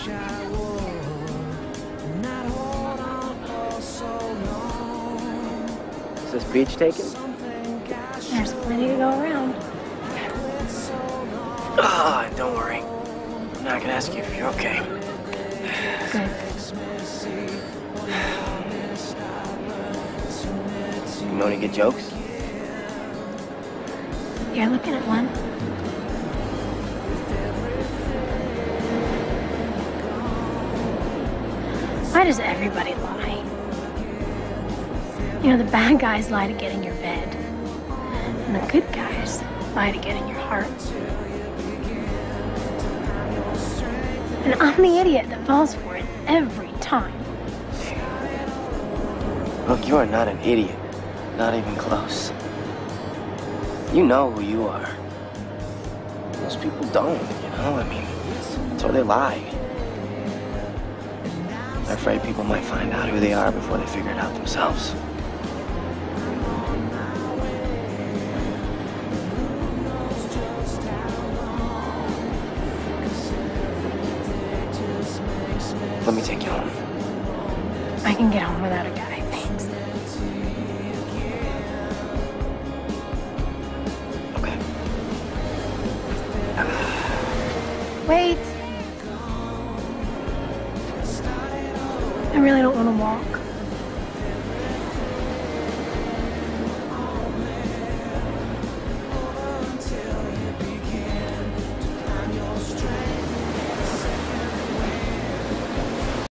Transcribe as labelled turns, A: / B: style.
A: Is this beach taken?
B: There's plenty to go around.
A: Ah, don't worry. I'm not gonna ask you if you're okay.
B: Good.
A: You know any good jokes?
B: You're looking at one. Why does everybody lie? You know, the bad guys lie to get in your bed. And the good guys lie to get in your heart. And I'm the idiot that falls for it every time.
A: Look, you are not an idiot. Not even close. You know who you are. Most people don't, you know? I mean, that's why they lie. They're afraid people might find out who they are before they figure it out themselves. Let me take you home.
B: I can get home without a guy.